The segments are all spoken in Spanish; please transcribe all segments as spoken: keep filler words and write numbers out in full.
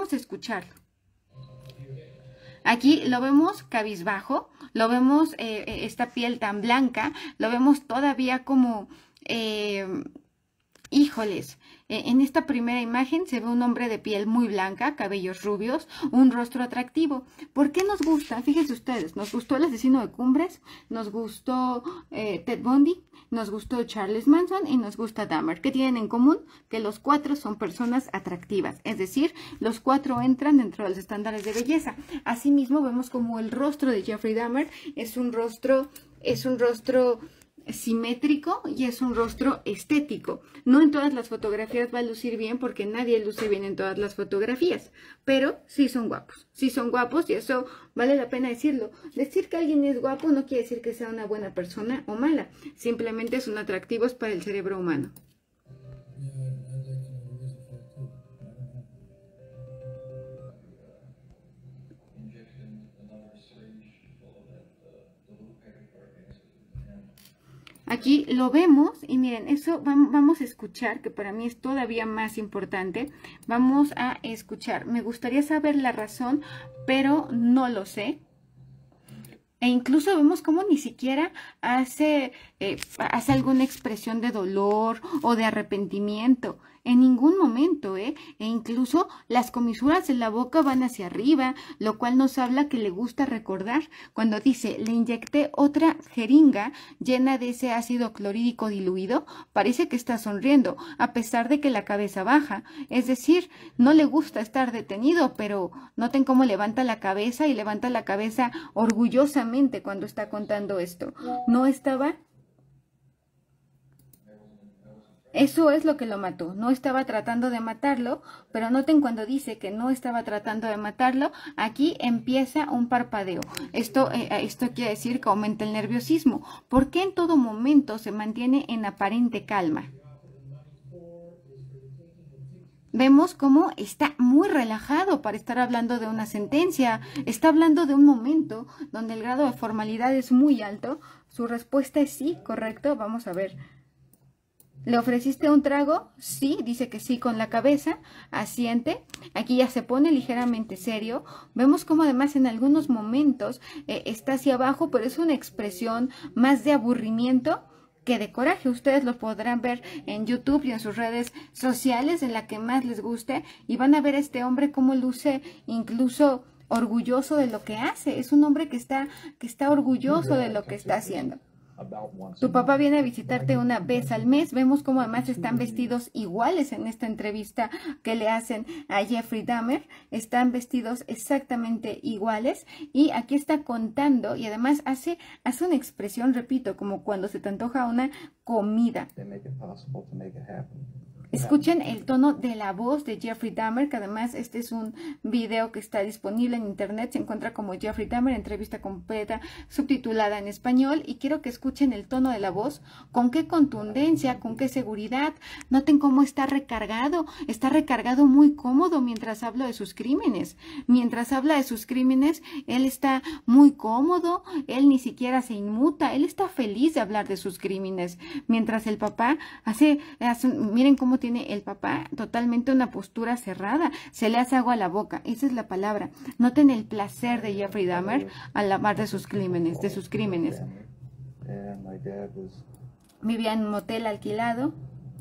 vamos a escucharlo. Aquí lo vemos cabizbajo, lo vemos eh, esta piel tan blanca, lo vemos todavía como, eh, híjoles, eh, en esta primera imagen se ve un hombre de piel muy blanca, cabellos rubios, un rostro atractivo. ¿Por qué nos gusta? Fíjense ustedes, nos gustó El asesino de Cumbres, nos gustó eh, Ted Bundy, nos gustó Charles Manson y nos gusta Dahmer. ¿Qué tienen en común? Que los cuatro son personas atractivas, es decir, los cuatro entran dentro de los estándares de belleza. Asimismo, vemos como el rostro de Jeffrey Dahmer es un rostro, es un rostro simétrico y es un rostro estético. No en todas las fotografías va a lucir bien porque nadie luce bien en todas las fotografías, pero sí son guapos, sí son guapos y eso vale la pena decirlo. Decir que alguien es guapo no quiere decir que sea una buena persona o mala, simplemente son atractivos para el cerebro humano. Aquí lo vemos y miren, eso vamos a escuchar, que para mí es todavía más importante. Vamos a escuchar. Me gustaría saber la razón, pero no lo sé. E incluso vemos cómo ni siquiera hace, eh, hace alguna expresión de dolor o de arrepentimiento. En ningún momento, ¿eh? E incluso las comisuras en la boca van hacia arriba, lo cual nos habla que le gusta recordar. Cuando dice, le inyecté otra jeringa llena de ese ácido clorhídrico diluido, parece que está sonriendo, a pesar de que la cabeza baja. Es decir, no le gusta estar detenido, pero noten cómo levanta la cabeza y levanta la cabeza orgullosamente cuando está contando esto. No estaba... Eso es lo que lo mató. No estaba tratando de matarlo, pero noten cuando dice que no estaba tratando de matarlo, aquí empieza un parpadeo. Esto, eh, esto quiere decir que aumenta el nerviosismo. ¿Por qué en todo momento se mantiene en aparente calma? Vemos cómo está muy relajado para estar hablando de una sentencia. Está hablando de un momento donde el grado de formalidad es muy alto. Su respuesta es sí, correcto. Vamos a ver. ¿Le ofreciste un trago? Sí, dice que sí con la cabeza, asiente. Aquí ya se pone ligeramente serio. Vemos cómo además en algunos momentos eh, está hacia abajo, pero es una expresión más de aburrimiento que de coraje. Ustedes lo podrán ver en YouTube y en sus redes sociales, en la que más les guste, y van a ver a este hombre cómo luce incluso orgulloso de lo que hace. Es un hombre que está, que está orgulloso de lo que está haciendo. Tu papá viene a visitarte una vez al mes. Vemos cómo además están vestidos iguales en esta entrevista que le hacen a Jeffrey Dahmer. Están vestidos exactamente iguales y aquí está contando y además hace, hace una expresión, repito, como cuando se te antoja una comida. Escuchen el tono de la voz de Jeffrey Dahmer, que además este es un video que está disponible en internet, se encuentra como Jeffrey Dahmer, entrevista completa, subtitulada en español, y quiero que escuchen el tono de la voz, con qué contundencia, con qué seguridad. Noten cómo está recargado, está recargado muy cómodo mientras habla de sus crímenes. Mientras habla de sus crímenes, él está muy cómodo, él ni siquiera se inmuta, él está feliz de hablar de sus crímenes. Mientras el papá hace, hace miren cómo tiene el papá totalmente una postura cerrada, se le hace agua a la boca, esa es la palabra. Noten el placer de Jeffrey Dahmer al hablar de sus crímenes, de sus crímenes. Vivía en un motel alquilado.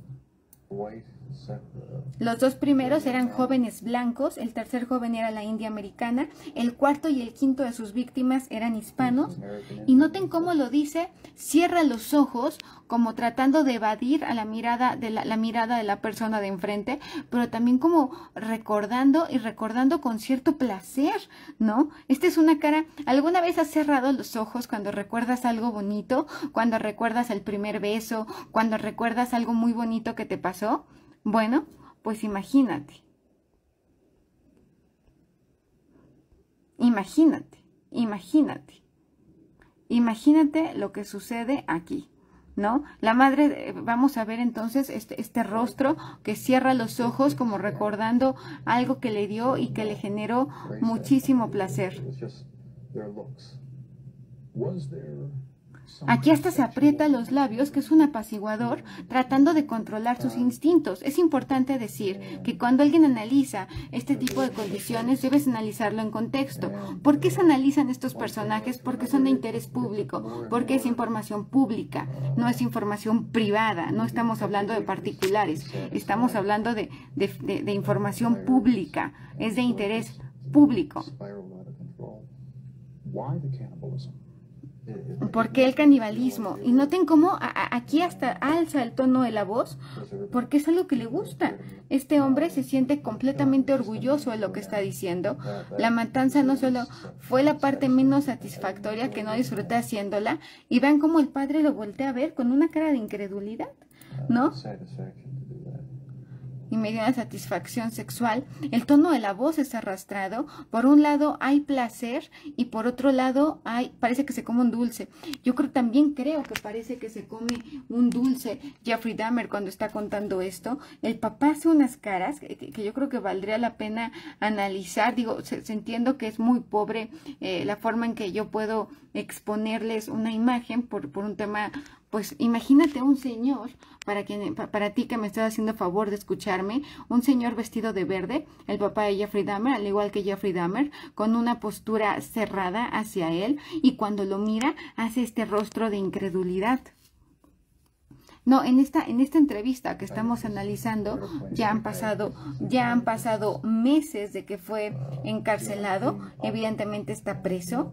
Los dos primeros eran jóvenes blancos, el tercer joven era la india americana, el cuarto y el quinto de sus víctimas eran hispanos. Y noten cómo lo dice, cierra los ojos como tratando de evadir a la mirada de la, la mirada de la persona de enfrente, pero también como recordando y recordando con cierto placer, ¿no? Esta es una cara, ¿alguna vez has cerrado los ojos cuando recuerdas algo bonito? Cuando recuerdas el primer beso, cuando recuerdas algo muy bonito que te pasó. Bueno, pues imagínate, imagínate, imagínate, imagínate lo que sucede aquí, ¿no? La madre, vamos a ver entonces este, este rostro que cierra los ojos como recordando algo que le dio y que le generó muchísimo placer. Aquí hasta se aprieta los labios, que es un apaciguador, tratando de controlar sus instintos. Es importante decir que cuando alguien analiza este tipo de condiciones, debes analizarlo en contexto. ¿Por qué se analizan estos personajes? Porque son de interés público, porque es información pública, no es información privada, no estamos hablando de particulares, estamos hablando de, de, de, de información pública, es de interés público. ¿Por qué el canibalismo? Y noten cómo a, a, aquí hasta alza el tono de la voz, porque es algo que le gusta. Este hombre se siente completamente orgulloso de lo que está diciendo. La matanza no solo fue la parte menos satisfactoria, que no disfruté haciéndola, y vean cómo el padre lo voltea a ver con una cara de incredulidad, ¿no? Y me dio una satisfacción sexual. El tono de la voz es arrastrado. Por un lado hay placer y por otro lado hay, parece que se come un dulce. Yo creo, también creo que parece que se come un dulce Jeffrey Dahmer cuando está contando esto. El papá hace unas caras que, que yo creo que valdría la pena analizar. Digo, se, se entiendo que es muy pobre eh, la forma en que yo puedo exponerles una imagen por, por un tema. Pues imagínate un señor, para, quien, para ti que me estás haciendo favor de escucharme, un señor vestido de verde, el papá de Jeffrey Dahmer, al igual que Jeffrey Dahmer, con una postura cerrada hacia él, y cuando lo mira hace este rostro de incredulidad. No, en esta, en esta entrevista que estamos analizando, ya han pasado, ya han pasado meses de que fue encarcelado, evidentemente está preso.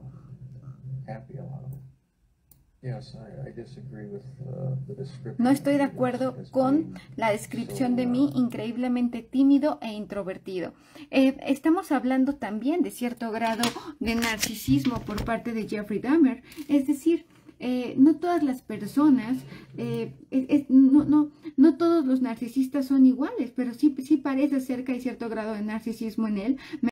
No estoy de acuerdo con la descripción de mí, increíblemente tímido e introvertido. Eh, estamos hablando también de cierto grado de narcisismo por parte de Jeffrey Dahmer. Es decir, eh, no todas las personas, eh, es, es, no, no, no todos los narcisistas son iguales, pero sí, sí parece ser que hay cierto grado de narcisismo en él.